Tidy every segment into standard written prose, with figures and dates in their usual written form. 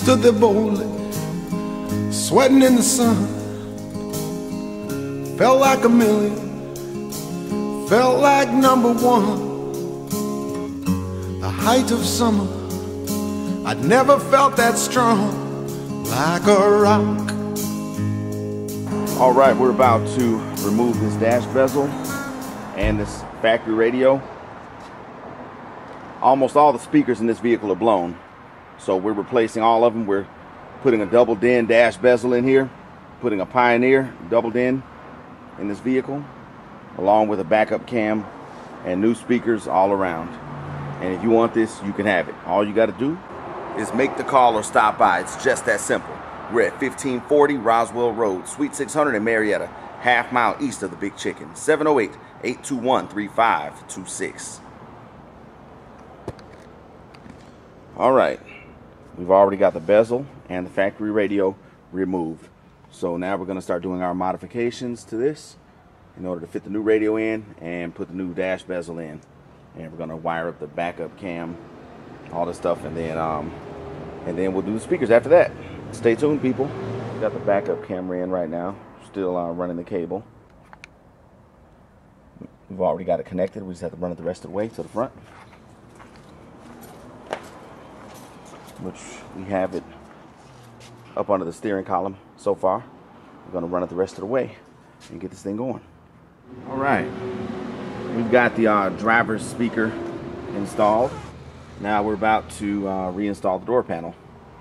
stood there boldly, sweating in the sun. Felt like a million, felt like number one. The height of summer, I'd never felt that strong, like a rock. All right, we're about to remove this dash bezel and this factory radio. Almost all the speakers in this vehicle are blown, so we're replacing all of them. We're putting a double DIN dash bezel in here, putting a Pioneer double DIN in this vehicle, along with a backup cam and new speakers all around. And if you want this, you can have it. All you got to do is make the call or stop by. It's just that simple. We're at 1540 Roswell Road, Suite 600 in Marietta, half-mile east of the Big Chicken. 708-821-3526. All right, we've already got the bezel and the factory radio removed. So now we're going to start doing our modifications to this in order to fit the new radio in and put the new dash bezel in. And we're going to wire up the backup cam, all this stuff, and then we'll do the speakers after that. Stay tuned, people. We got the backup camera in right now, still running the cable. We've already got it connected. We just have to run it the rest of the way to the front, which we have it up under the steering column so far. We're going to run it the rest of the way and get this thing going. All right, we've got the driver's speaker installed. Now we're about to reinstall the door panel.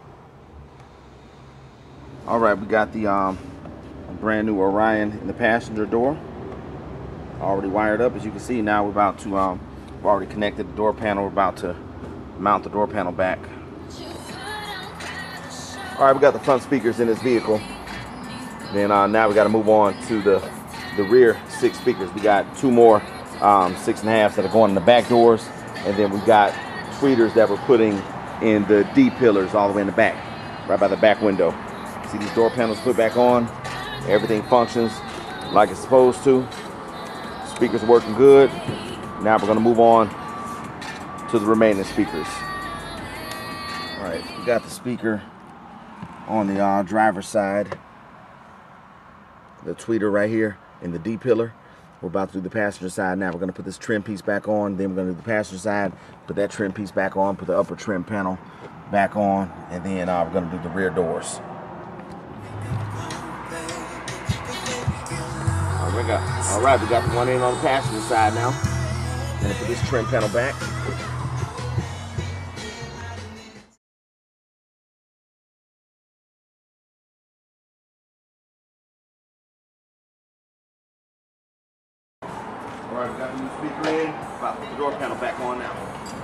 All right, we got the brand new Orion in the passenger door, already wired up. As you can see, now we're about to we've already connected the door panel. We're about to mount the door panel back. All right, we got the front speakers in this vehicle. Then now we got to move on to the rear 6 speakers. We got 2 more 6.5s that are going in the back doors, and then we got tweeters that we're putting in the D pillars all the way in the back, right by the back window. See these door panels put back on. Everything functions like it's supposed to. Speakers are working good. Now we're going to move on to the remaining speakers. All right, we got the speaker on the driver's side, the tweeter right here in the D pillar. We're about to do the passenger side now. We're going to put this trim piece back on, then we're going to do the passenger side, put that trim piece back on, put the upper trim panel back on, and then we're going to do the rear doors. All right, we got the one in on the passenger side now. Going to put this trim panel back. All right, we got the new speaker in. About to put the door panel back on now.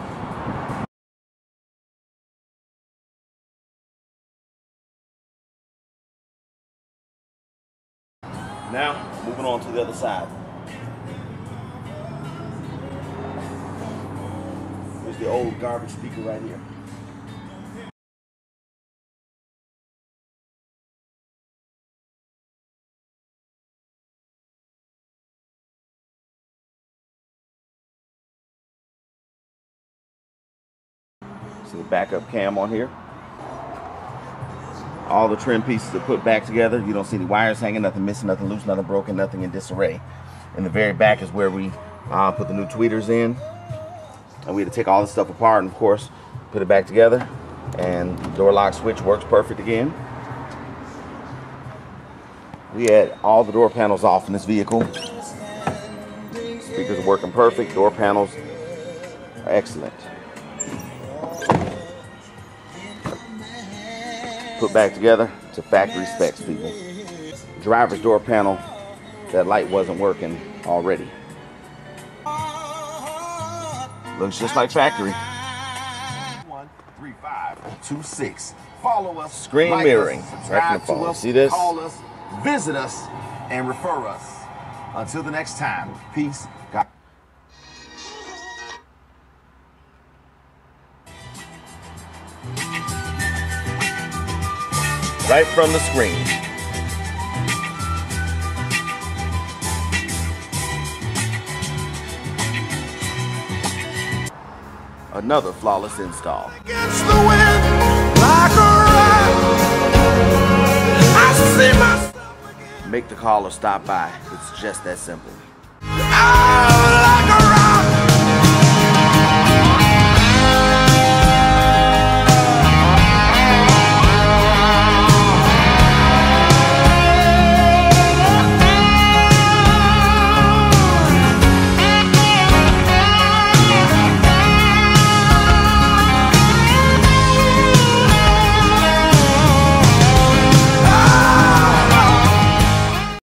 Now, moving on to the other side. Here's the old garbage speaker right here. See the backup cam on here. All the trim pieces are put back together. You don't see any wires hanging, nothing missing, nothing loose, nothing broken, nothing in disarray. In the very back is where we put the new tweeters in. And we had to take all this stuff apart and, of course, put it back together. And the door lock switch works perfect again. We had all the door panels off in this vehicle. Speakers are working perfect. Door panels are excellent. Put back together to factory specs, people. Driver's door panel, that light wasn't working already. Looks just like factory. 13526. Follow us. Screen like mirroring. Right from the phone. See this? Call us, visit us, and refer us. Until the next time, peace. God. Right from the screen. Another flawless install. Against the wind, like a make the call or stop by. It's just that simple. I